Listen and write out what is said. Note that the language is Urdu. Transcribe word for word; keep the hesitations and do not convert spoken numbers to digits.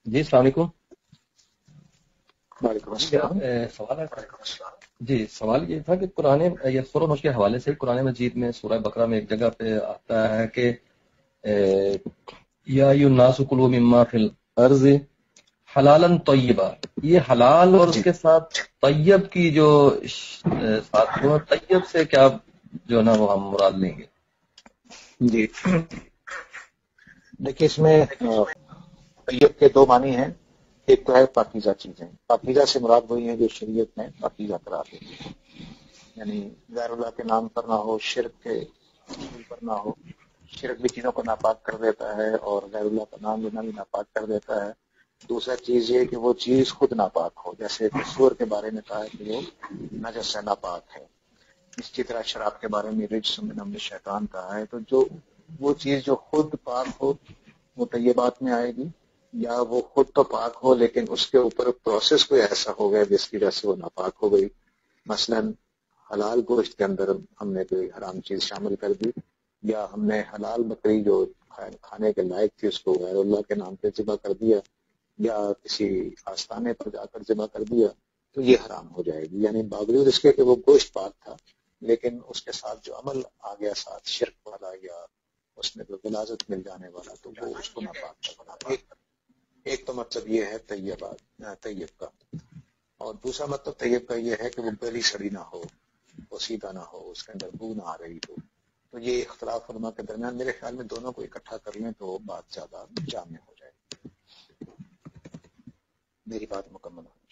جی السلام علیکم. وعلیکم السلام. سوال ہے جی سوال یہ تھا کہ قرآن یہ سورہ نوش کے حوالے سے قرآن مجید میں سورہ بقرہ میں ایک جگہ پہ آتا ہے کہ یا ایھا الناس کلوا مما فی الارض حلالا طیبا. یہ حلال اور اس کے ساتھ طیب کی جو ساتھ وہ طیب سے کیا جو نا وہ ہم مراد لیں گے؟ جی دیکھیے اس میں طیب کے دو معنی ہیں. ایک تو ہے پاکیزہ چیزیں. پاکیزہ سے مراد وہی ہیں جو شریعت میں پاکیزہ قرار دیتی ہے، یعنی غیر اللہ کے نام پر نہ ہو، شرک کے اصول پر نہ ہو. شرک بھی چیزوں کو ناپاک کر دیتا ہے اور غیر اللہ کا نام لینا بھی ناپاک کر دیتا ہے. دوسرا چیز یہ کہ وہ چیز خود ناپاک ہو، جیسے سور کے بارے میں کہا ہے کہ وہ نجس ہے، ناپاک ہے. اسی طرح شراب کے بارے میں رجس من عمل شیطان کہا ہے. تو جو وہ چیز جو خود پاک ہو وہ طیبات میں آئے گی، یا وہ خود تو پاک ہو لیکن اس کے اوپر پروسیس کوئی ایسا ہو گیا جس کی وجہ سے وہ ناپاک ہو گئی. مثلا حلال گوشت کے اندر ہم نے کوئی حرام چیز شامل کر دی، یا ہم نے حلال بکری جو کھانے کے لائق تھی اس کو غیر اللہ کے نام پہ ذبح کر دیا، یا کسی آستانے پر جا کر ذبح کر دیا، تو یہ حرام ہو جائے گی. یعنی باوجود اس کے کہ وہ گوشت پاک تھا لیکن اس کے ساتھ جو عمل آ گیا ساتھ شرک والا یا اس میں جو غلاظت مل جانے والا، تو وہ اس کو ناپاک کا بنا. ایک ایک تو مطلب یہ ہے طیبات طیب کا، اور دوسرا مطلب طیب کا یہ ہے کہ وہ گلی سڑی نہ ہو، وہ سیدھا نہ ہو، اس کے اندر بو نہ آ رہی ہو. تو یہ اختلاف علماء کے درمیان، میرے خیال میں دونوں کو اکٹھا کر لیں تو بات زیادہ جامع ہو جائے. میری بات مکمل ہو.